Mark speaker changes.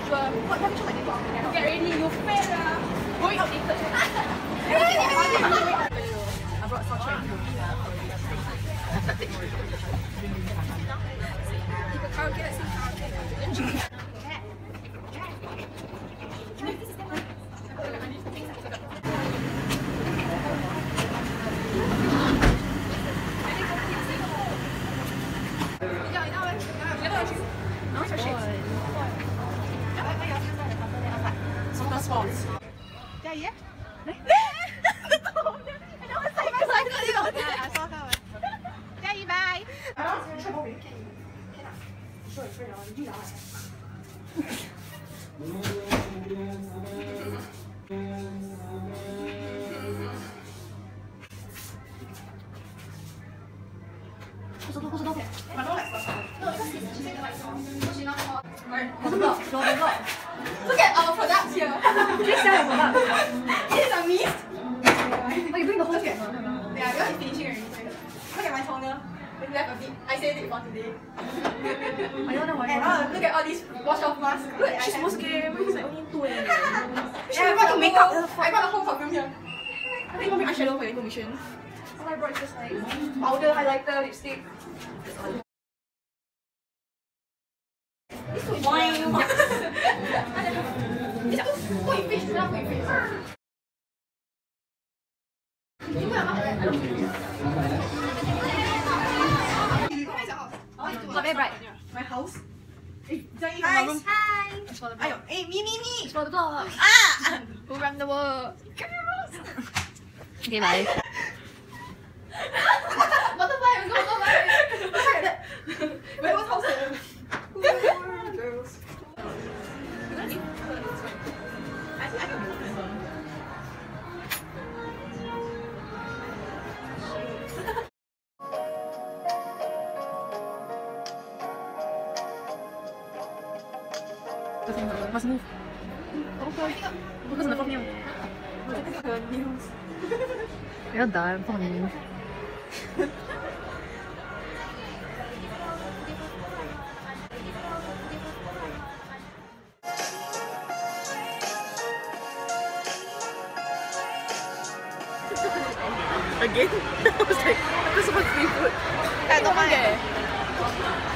Speaker 1: Sure. What time should I do? Get ready, you fail lah. Going outdated. I brought salt shaker. Karaoke, let's sing karaoke. Yeah, yeah. Bye. Look at our products here. Just sell your product. It is a mist. Oh, you bring the whole set? Yeah, because it's finishing already. Look at my toner. It's left a bit. I saved it for today. I don't know why. And look at all these wash off masks. Look, she's so scary. It's like only 2 yeah, I brought the makeup. I brought the whole perfume here. I think I'll make eyeshadow for your information. All I brought is just like powder, highlighter, lipstick. It's too wine. It's too fish. It's not fish. Not very bright. My house. Guys, hi. Hey, me. It's for the vlog. Who run the world? Girls. Okay, bye. Butterfly. Look at that. Where was house? Girls. Must move. Okay. Focus on the front nail. Her nails. Well done, funny. Again? I was like, I'm so much free food. I don't mind.